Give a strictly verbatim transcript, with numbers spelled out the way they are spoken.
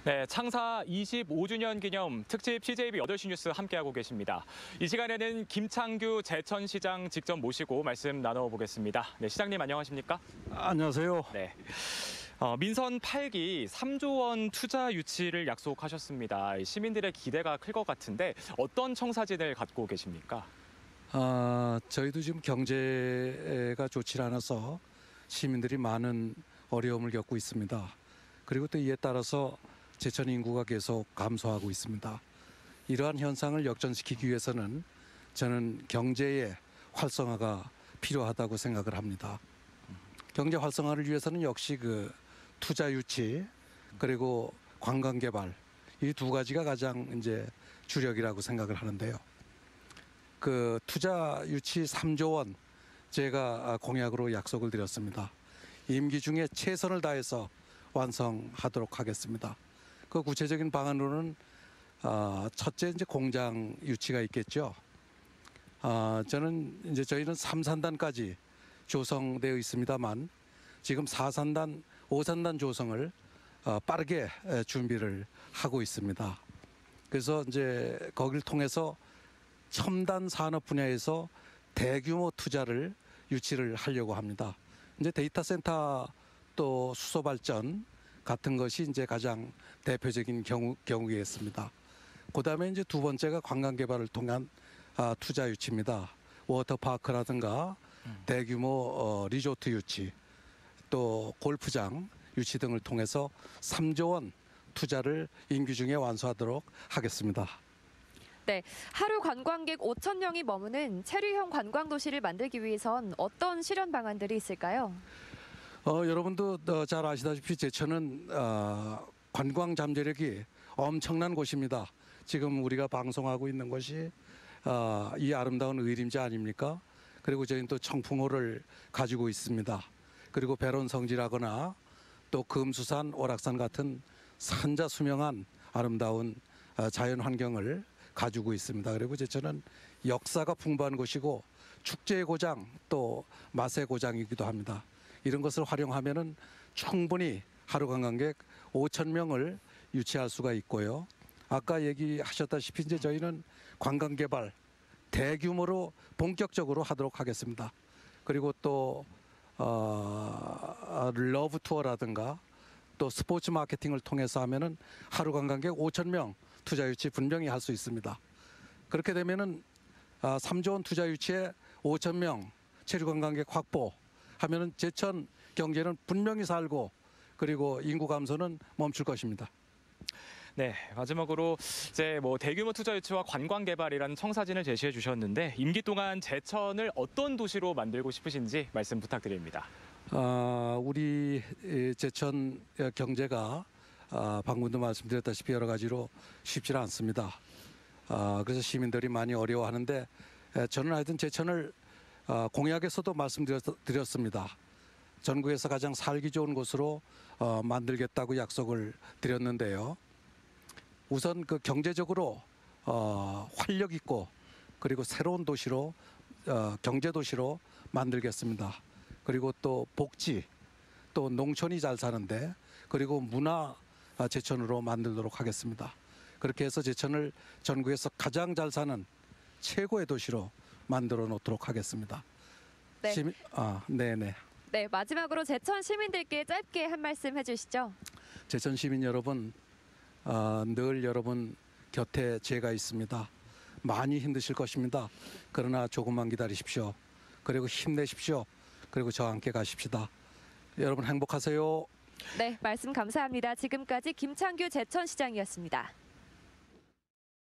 네, 창사 이십오 주년 기념 특집 씨제이비 여덟 시 뉴스 함께하고 계십니다. 이 시간에는 김창규 제천시장 직접 모시고 말씀 나눠보겠습니다. 네, 시장님 안녕하십니까? 안녕하세요. 네. 어, 민선 팔 기 삼조 원 투자 유치를 약속하셨습니다. 시민들의 기대가 클 것 같은데 어떤 청사진을 갖고 계십니까? 아, 저희도 지금 경제가 좋지 않아서 시민들이 많은 어려움을 겪고 있습니다. 그리고 또 이에 따라서 제천 인구가 계속 감소하고 있습니다. 이러한 현상을 역전시키기 위해서는 저는 경제의 활성화가 필요하다고 생각을 합니다. 경제 활성화를 위해서는 역시 그 투자 유치 그리고 관광 개발 이 두 가지가 가장 이제 주력이라고 생각을 하는데요. 그 투자 유치 삼조 원 제가 공약으로 약속을 드렸습니다. 임기 중에 최선을 다해서 완성하도록 하겠습니다. 그 구체적인 방안으로는 어, 첫째 이제 공장 유치가 있겠죠. 어, 저는 이제 저희는 삼 산단까지 조성되어 있습니다만 지금 사 산단, 오 산단 조성을 어, 빠르게 준비를 하고 있습니다. 그래서 이제 거기를 통해서 첨단 산업 분야에서 대규모 투자를 유치를 하려고 합니다. 이제 데이터 센터 또 수소 발전 같은 것이 이제 가장 대표적인 경우, 경우겠습니다. 그 다음에 이제 두 번째가 관광 개발을 통한 아, 투자 유치입니다. 워터파크라든가 음. 대규모 어, 리조트 유치, 또 골프장 유치 등을 통해서 삼조 원 투자를 임기 중에 완수하도록 하겠습니다. 네, 하루 관광객 오천 명이 머무는 체류형 관광도시를 만들기 위해선 어떤 실현 방안들이 있을까요? 어, 여러분도 잘 아시다시피 제천은 어, 관광 잠재력이 엄청난 곳입니다. 지금 우리가 방송하고 있는 것이 어, 이 아름다운 의림자 아닙니까? 그리고 저희는 또 청풍호를 가지고 있습니다. 그리고 배론성지라거나 또 금수산, 오락산 같은 산자수명한 아름다운 어, 자연 환경을 가지고 있습니다. 그리고 제천은 역사가 풍부한 곳이고 축제의 고장 또 맛의 고장이기도 합니다. 이런 것을 활용하면은 충분히 하루 관광객 오천 명을 유치할 수가 있고요. 아까 얘기하셨다시피 이제 저희는 관광 개발 대규모로 본격적으로 하도록 하겠습니다. 그리고 또 어, 러브 투어라든가 또 스포츠 마케팅을 통해서 하면은 하루 관광객 오천 명 투자 유치 분명히 할 수 있습니다. 그렇게 되면은 아, 삼조 원 투자 유치에 오천 명 체류 관광객 확보 하면은 제천 경제는 분명히 살고 그리고 인구 감소는 멈출 것입니다. 네, 마지막으로 이제 뭐 대규모 투자 유치와 관광 개발이라는 청사진을 제시해 주셨는데 임기 동안 제천을 어떤 도시로 만들고 싶으신지 말씀 부탁드립니다. 아, 우리 제천 경제가 아, 방금도 말씀드렸다시피 여러 가지로 쉽지 않습니다. 아, 그래서 시민들이 많이 어려워하는데 저는 하여튼 제천을 어, 공약에서도 말씀드렸습니다. 전국에서 가장 살기 좋은 곳으로 어, 만들겠다고 약속을 드렸는데요. 우선 그 경제적으로 어, 활력 있고 그리고 새로운 도시로 어, 경제 도시로 만들겠습니다. 그리고 또 복지, 또 농촌이 잘 사는데 그리고 문화 제천으로 만들도록 하겠습니다. 그렇게 해서 제천을 전국에서 가장 잘 사는 최고의 도시로 만들어 놓도록 하겠습니다. 네. 시민, 아, 네네. 네, 마지막으로 제천 시민들께 짧게 한 말씀 해주시죠. 제천 시민 여러분, 어, 늘 여러분 곁에 제가 있습니다. 많이 힘드실 것입니다. 그러나 조금만 기다리십시오. 그리고 힘내십시오. 그리고 저와 함께 가십시다. 여러분 행복하세요. 네, 말씀 감사합니다. 지금까지 김창규 제천시장이었습니다.